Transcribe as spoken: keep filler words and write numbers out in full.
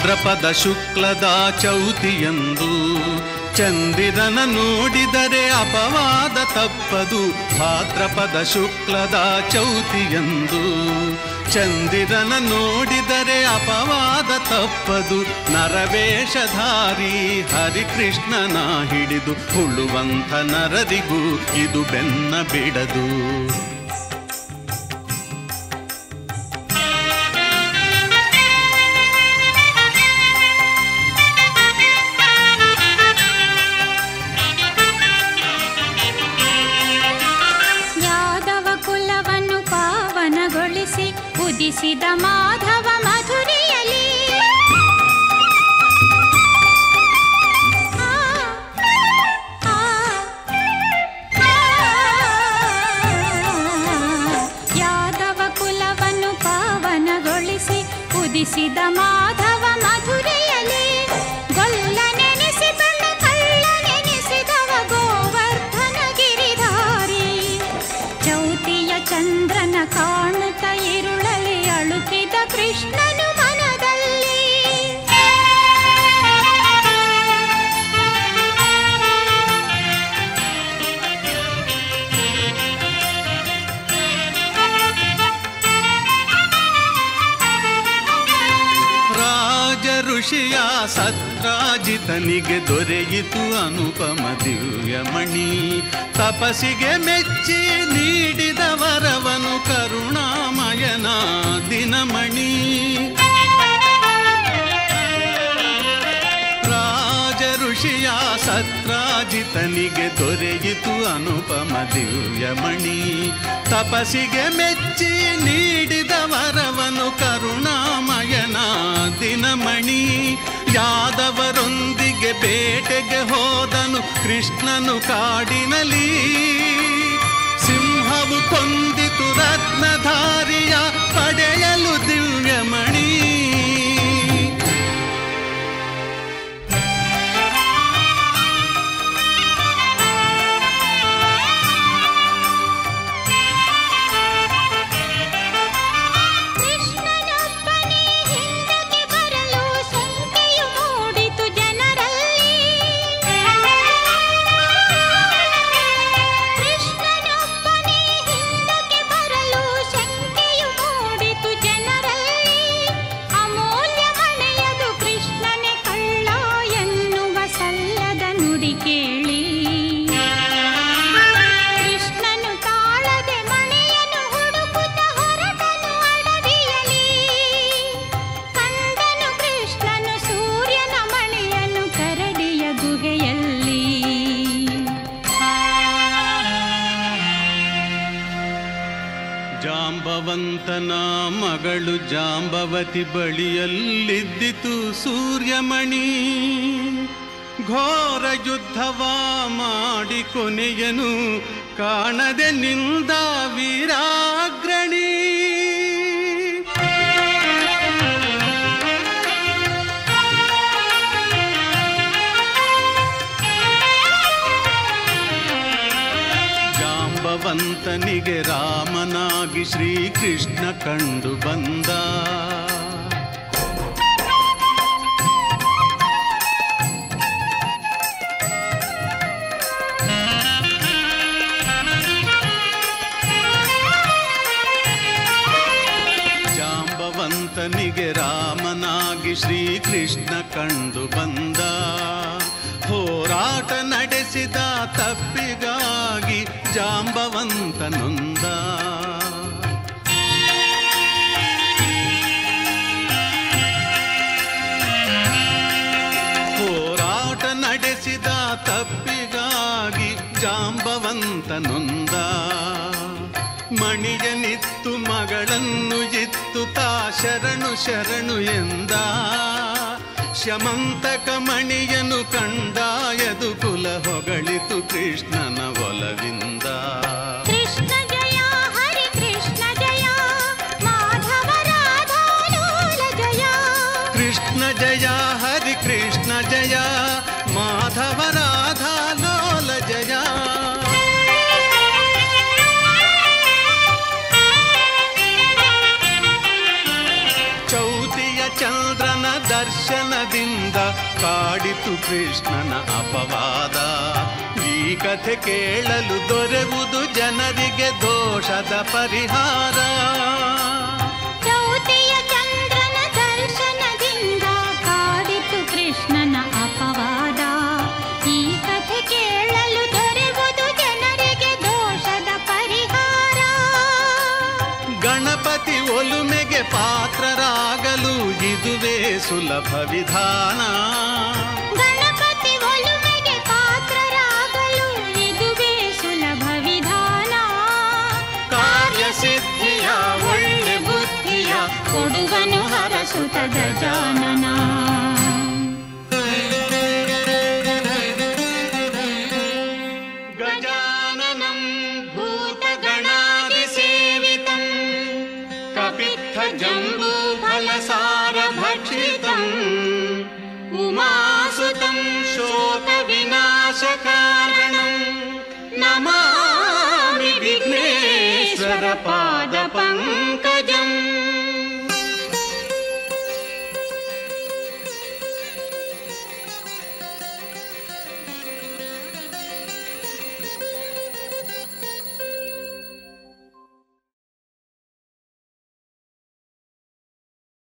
ಭಾದ್ರಪದ ಶುಕ್ಲದ ಚೌತಿಯಂದು ಚಂದಿರನ ನೋಡಿದರೆ ಅಪವಾದ ತಪ್ಪದು. ಭಾದ್ರಪದ ಶುಕ್ಲದ ಚೌತಿಯಂದು ಚಂದಿರನ ನೋಡಿದರೆ ಅಪವಾದ ತಪ್ಪದು. ನರವೇಷಧಾರಿ ಹರಿಕೃಷ್ಣನ ಹಿಡಿದು ಹುಳುವಂಥ ನರರಿಗೂ ಇದು ಬೆನ್ನ ಬಿಡದು. ಉದಿಸಿದ ಮಾಧವ ಮಧುರಿಯಲಿ ಯಾದವ ಕುಲವನ್ನು ಪಾವನಗೊಳಿಸಿ ಉದಿಸಿದ ಮಾಧವ ಮಧುರಿಯಲಿ ಗೊಲ್ಲ ನೆನೆಸಿದಳ ಕಳ್ಳ ನೆನೆಸಿದವ ಗೋವರ್ಧನ ಗಿರಿಧಾರಿ ಚೌತಿಯ ಚಂದ್ರನ ಕಾಣುತ್ತ ಇರುಳಲಿ ಅಳುಕಿದ ಕೃಷ್ಣನು ಮನದಲ್ಲಿ. ರಾಜ ಋಷಿಯ ಸತ್ರಾಜಿತನಿಗೆ ದೊರೆಯಿತು ಅನುಪಮ ದಿವ್ಯಮಣಿ. ತಪಸ್ಸಿಗೆ ಮೆಚ್ಚಿ ನೀಡಿದ ವರವನು ಕರುಣಾಮಯನ ದಿನಮಣಿ. ರಾಜ ಋಷಿಯ ಸತ್ರಾಜಿತನಿಗೆ ದೊರೆಯಿತು ಅನುಪಮ ದಿವ್ಯಮಣಿ. ತಪಸ್ಸಿಗೆ ಮೆಚ್ಚಿ ನೀಡಿದ ವರವನು ಕರುಣಾಮಯನ ದಿನಮಣಿ. ಯಾದವರೊಂದಿಗೆ ಬೇಟೆಗೆ ಹೋದನು ಕೃಷ್ಣನು ಕಾಡಿನಲಿ. ಸಿಂಹವು ಕೊಂದಿತು ರತ್ನಧಾರಿಯ ಪಡೆಯಲು ದಿವ್ಯಮಣಿ. ಜಾಂಬವಂತನ ಮಗಳು ಜಾಂಬವತಿ ಬಳಿಯಲ್ಲಿದ್ದಿತು ಸೂರ್ಯಮಣಿ. ಘೋರ ಯುದ್ಧವ ಮಾಡಿ ಕೊನೆಯನು ಕಾಣದೆ ನಿಂದ ವೀರಾಗ್ರಣಿ. ಜಾಂಬವಂತನಿಗೆ ರಾಮನಾಗಿ ಶ್ರೀಕೃಷ್ಣ ಕಂಡು ಬಂದ. ಜಾಂಬವಂತನಿಗೆ ರಾಮನಾಗಿ ಶ್ರೀಕೃಷ್ಣ ಕಂಡು ಬಂದ. ಹೋರಾಟ ನಡೆಸಿದ ತಪ್ಪಿಗಾಗಿ ಜಾಂಬವಂತ ನೊಂದ. ಹೋರಾಟ ನಡೆಸಿದ ತಪ್ಪಿಗಾಗಿ ಜಾಂಬವಂತ ನೊಂದ. ಮಣಿಯನಿತ್ತು ಮಗಳನ್ನು ಇತ್ತು ತಾ ಶರಣು ಶರಣು ಎಂದ. ಶಮಂತಕ ಮಣಿಯನು ಕಂಡಾಯದು ಕುಲ ಹೊಗಳಿತು ಕೃಷ್ಣನ ಒಲವಿಂದ. ಕೃಷ್ಣ ಜಯ ಹರಿ ಕೃಷ್ಣ ಜಯ ಮಾಧವ ರಾಧಾ ಲೋಲ ಜಯ. ಕೃಷ್ಣ ಜಯ ಹರಿ ಕೃಷ್ಣ ಜಯ ಮಾಧವ ರಾಧಾ ಲೋಲ ಜಯ. ಚೌತಿಯ ಚಂದ್ರನ ದರ್ಶನ ಕಾಡಿತು ಕೃಷ್ಣನ ಅಪವಾದ. ಈ ಕಥೆ ಕೇಳಲು ದೊರೆಯುವುದು ಜನರಿಗೆ ದೋಷದ ಪರಿಹಾರ. ಚೌತಿಯ ಚಂದ್ರನ ದರ್ಶನದಿಂದ ಕಾಡಿತು ಕೃಷ್ಣನ ಅಪವಾದ. ಈ ಕಥೆ ಕೇಳಲು ದೊರೆಯುವುದು ಜನರಿಗೆ ದೋಷದ ಪರಿಹಾರ. ಗಣಪತಿ ಒಲುಮೆಗೆ ಪಾತ್ರರಾಗಲು ಇದುವೇ ಸುಲಭ ವಿಧಾನ. ಗಣಪತಿ ಒಲುಮೆಗೆ ಪಾತ್ರರಾಗಲು ಇದುವೇ ಸುಲಭ ವಿಧಾನ. ಕಾರ್ಯಸಿದ್ಧಿಯ ಒಳ್ಳೆ ಬುದ್ಧಿಯ ಕೊಡುವನು ಹರಸುತ ಗಜಾನನ. ಗಜಾನನಂ ಭೂತಗಣಾದಿ ಸೇವಿತಂ ಕಪಿತ್ಥ ಜಂಬೂ ಫಲಸಾರ ಭಕ್ಷಿತಂ ಉಮಾಸುತಂ ಶೋಕ ವಿನಾಶ ಕಾರಣಂ ನಮಾಮಿ ವಿಘ್ನೇಶ್ವರ ಪಾದ